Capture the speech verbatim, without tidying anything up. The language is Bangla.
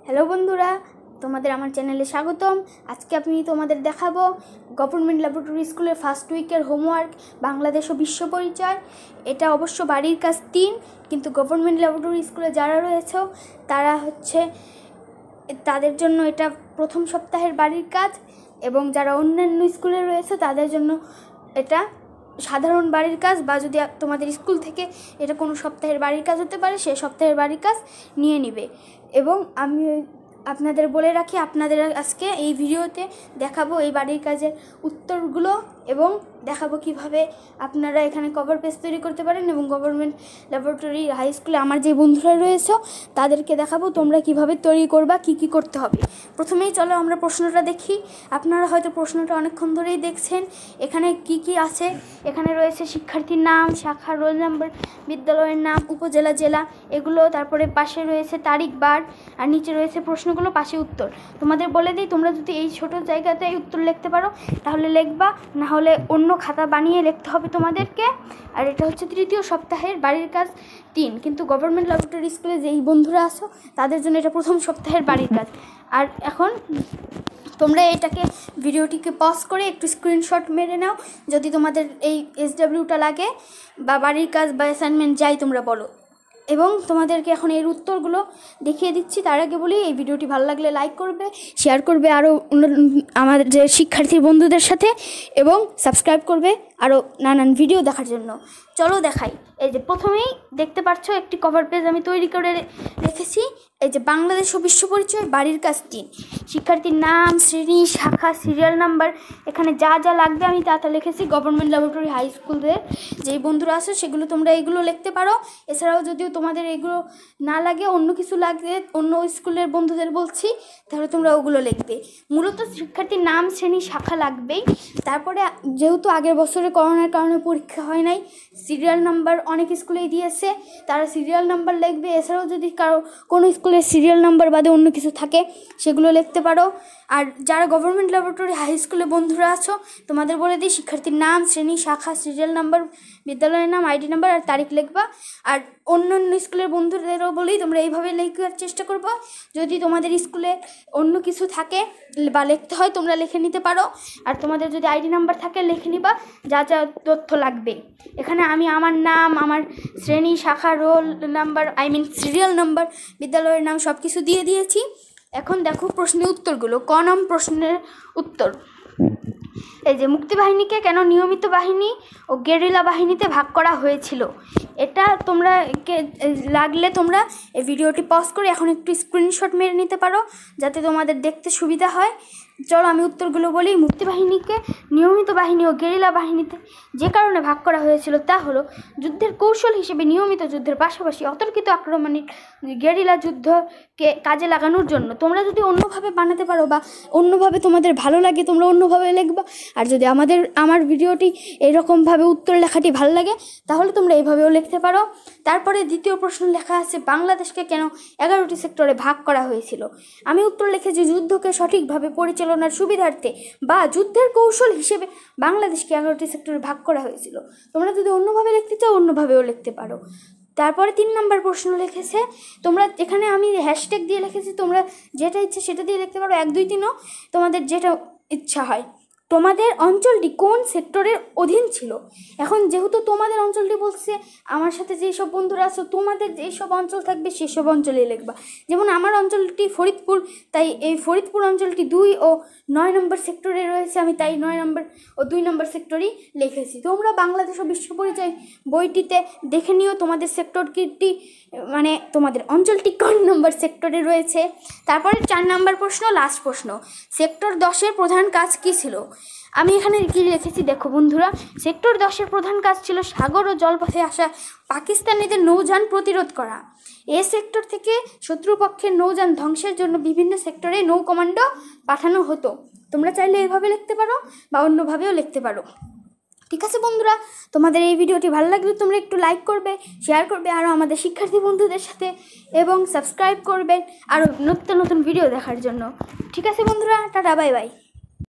হ্যালো বন্ধুরা, তোমাদের আমার চ্যানেলে স্বাগতম। আজকে আমি তোমাদের দেখাবো গভর্নমেন্ট ল্যাবরেটরি স্কুলের ফার্স্ট উইকের হোমওয়ার্ক বাংলাদেশ ও বিশ্ব পরিচয়। এটা অবশ্য বাড়ির কাজ তিন, কিন্তু গভর্নমেন্ট ল্যাবরেটরি স্কুলে যারা রয়েছে তারা হচ্ছে তাদের জন্য এটা প্রথম সপ্তাহের বাড়ির কাজ, এবং যারা অন্যান্য স্কুলে রয়েছে তাদের জন্য এটা সাধারণ বাড়ির কাজ, বা যদি তোমাদের স্কুল থেকে এটা কোনো সপ্তাহের বাড়ির কাজ হতে পারে, সেই সপ্তাহের বাড়ির কাজ নিয়ে নিবে। এবং আমি আপনাদের বলে রাখি, আপনাদের আজকে এই ভিডিওতে দেখাবো এই বাড়ির কাজের উত্তরগুলো, এবং দেখাবো কিভাবে আপনারা এখানে কভার পেজ তৈরি করতে পারেন। এবং গভর্নমেন্ট ল্যাবরেটরি হাই স্কুলে আমার যে বন্ধুরা রয়েছে তাদেরকে দেখাবো তোমরা কিভাবে তৈরি করবা, কি কি করতে হবে। প্রথমেই চলো আমরা প্রশ্নটা দেখি। আপনারা হয়তো প্রশ্নটা অনেকক্ষণ ধরেই দেখছেন। এখানে কি কি আছে, এখানে রয়েছে শিক্ষার্থীর নাম, শাখা, রোল নাম্বার, বিদ্যালয়ের নাম, উপজেলা, জেলা, এগুলো। তারপরে পাশে রয়েছে তারিখ, বার, আর নিচে রয়েছে প্রশ্নগুলো, পাশে উত্তর। তোমাদের বলে দিই, তোমরা যদি এই ছোট জায়গাতে উত্তর লিখতে পারো তাহলে লিখবা, না হলে অন্য খাতা বানিয়ে লিখতে হবে তোমাদেরকে। আর এটা হচ্ছে তৃতীয় সপ্তাহের বাড়ির কাজ তিন, কিন্তু গভর্নমেন্ট ল্যাবরেটরি স্কুলে যেই বন্ধুরা আসো তাদের জন্য এটা প্রথম সপ্তাহের বাড়ির কাজ। আর এখন তোমরা এটাকে ভিডিওটিকে পজ করে একটু স্ক্রিনশট মেরে নাও যদি তোমাদের এই এসডাব্লিউটা লাগে, বা বাড়ির কাজ বা অ্যাসাইনমেন্ট যাই তোমরা বলো। এবং তোমাদেরকে এখন এর উত্তরগুলো দেখিয়ে দিচ্ছি। তার আগে বলি, এই ভিডিওটি ভালো লাগলে লাইক করবে, শেয়ার করবে আরও আমাদের যে শিক্ষার্থী বন্ধুদের সাথে, এবং সাবস্ক্রাইব করবে আরও নানান ভিডিও দেখার জন্য। চলো দেখাই। এই যে প্রথমেই দেখতে পাচ্ছ একটি কভার পেজ আমি তৈরি করে রেখেছি। এই যে বাংলাদেশ ও বিশ্ব পরিচয় বাড়ির কাজ তিন, শিক্ষার্থীর নাম, শ্রেণী, শাখা, সিরিয়াল নাম্বার, এখানে যা যা লাগবে আমি তা তা লিখেছি। গভর্নমেন্ট ল্যাবরেটরি হাই স্কুলের যেই বন্ধুরা আছে সেগুলো তোমরা এগুলো লিখতে পারো। এছাড়াও যদিও তোমাদের এগুলো না লাগে, অন্য কিছু লাগে, অন্য স্কুলের বন্ধুদের বলছি, তাহলে তোমরা ওগুলো লিখবে। মূলত শিক্ষার্থীর নাম, শ্রেণী, শাখা লাগবেই। তারপরে যেহেতু আগের বছরে করোনার কারণে পরীক্ষা হয় নাই, সিরিয়াল নাম্বার অনেক স্কুলেই দিয়েছে, তারা সিরিয়াল নাম্বার লিখবে। এছাড়াও যদি কারো কোনো স্কুলের সিরিয়াল নাম্বার বাদে অন্য কিছু থাকে সেগুলো লিখতে পারো। আর যারা গভর্নমেন্ট ল্যাবরেটরি হাই স্কুলে বন্ধুরা আছো তোমাদের বলে দিই, শিক্ষার্থীর নাম, শ্রেণী, শাখা, সিরিয়াল নাম্বার, বিদ্যালয়ের নাম, আইডি নাম্বার আর তারিখ লিখবা। আর অন্য অন্য স্কুলের বন্ধুদেরও বলি তোমরা এইভাবে লেখার চেষ্টা করবো। যদি তোমাদের স্কুলে অন্য কিছু থাকে বা লিখতে হয় তোমরা লিখে নিতে পারো। আর তোমাদের যদি আইডি নাম্বার থাকে লিখে নিবা যা যা তথ্য লাগবে। এখানে আমি আমার নাম, আমার শ্রেণী, শাখা, roll number, I mean serial number, বিদ্যালয়ের নাম সব কিছু দিয়ে দিয়েছি। এখন দেখো প্রশ্নের উত্তরগুলো। ক নাম প্রশ্নের উত্তর, এই যে মুক্তিবাহিনীকে কেন নিয়মিত বাহিনী ও গেরিলা বাহিনীতে ভাগ করা হয়েছিল, এটা তোমরা লাগলে তোমরা এই ভিডিওটি পজ করে এখন একটু স্ক্রিনশট মেরে নিতে পারো যাতে তোমাদের দেখতে সুবিধা হয়। চলো আমি উত্তরগুলো বলি। মুক্তিবাহিনীকে নিয়মিত বাহিনী ও গেরিলা বাহিনীতে যে কারণে ভাগ করা হয়েছিল তা হলো যুদ্ধের কৌশল হিসেবে নিয়মিত যুদ্ধের পাশাপাশি অতর্কিত আক্রমণের গেরিলা যুদ্ধকে কাজে লাগানোর জন্য। তোমরা যদি অন্যভাবে বানাতে পারো বা অন্যভাবে তোমাদের ভালো লাগে তোমরা অন্যভাবে লিখবা। আর যদি আমাদের আমার ভিডিওটি এরকমভাবে উত্তর লেখাটি ভালো লাগে তাহলে তোমরা এইভাবেও লিখতে পারো। তারপরে দ্বিতীয় প্রশ্ন লেখা আছে, বাংলাদেশকে কেন এগারোটি সেক্টরে ভাগ করা হয়েছিল। আমি উত্তর লিখেছি, যুদ্ধকে সঠিকভাবে পরিচালনার সুবিধার্থে বা যুদ্ধের কৌশল হিসেবে বাংলাদেশকে এগারোটি সেক্টরে ভাগ করা হয়েছিল। তোমরা যদি অন্যভাবে লিখতে চাও অন্যভাবেও লিখতে পারো। তারপরে তিন নম্বর প্রশ্ন লিখেছে, তোমরা এখানে আমি হ্যাশট্যাগ দিয়ে লিখেছি, তোমরা যেটা ইচ্ছে সেটা দিয়ে লিখতে পারো, এক দুই তিনও তোমাদের যেটা ইচ্ছা হয়। তোমাদের অঞ্চলটি কোন সেক্টরের অধীন ছিল। এখন যেহেতু তোমাদের অঞ্চলটি বলছে, আমার সাথে যেসব বন্ধুরা আছো তোমাদের যেসব অঞ্চল থাকবে সেসব অঞ্চলে লিখবা। যেমন আমার অঞ্চলটি ফরিদপুর, তাই এই ফরিদপুর অঞ্চলটি দুই ও নয় নম্বর সেক্টরে রয়েছে, আমি তাই নয় নম্বর ও দুই নম্বর সেক্টরই লিখেছি। তোমরা বাংলাদেশ ও বিশ্ব পরিচয় বইটিতে দেখে নিও তোমাদের সেক্টরটি মানে তোমাদের অঞ্চলটি কোন নম্বর সেক্টরে রয়েছে। তারপরে চার নম্বর প্রশ্ন, লাস্ট প্রশ্ন, সেক্টর দশের প্রধান কাজ কী ছিল। আমি এখানে কি লিখেছি দেখো বন্ধুরা, সেক্টর দশের প্রধান কাজ ছিল সাগর ও জলপথে আসা পাকিস্তানিদের নৌযান প্রতিরোধ করা। এ সেক্টর থেকে শত্রুপক্ষের নৌযান ধ্বংসের জন্য বিভিন্ন সেক্টরে নৌ কমান্ডো পাঠানো হতো। তোমরা চাইলে এইভাবে লিখতে পারো বা অন্যভাবেও লিখতে পারো। ঠিক আছে বন্ধুরা, তোমাদের এই ভিডিওটি ভালো লাগলে তোমরা একটু লাইক করবে, শেয়ার করবে আরও আমাদের শিক্ষার্থী বন্ধুদের সাথে, এবং সাবস্ক্রাইব করবে আরও নতুন নতুন ভিডিও দেখার জন্য। ঠিক আছে বন্ধুরা, টাটা, বাই বাই।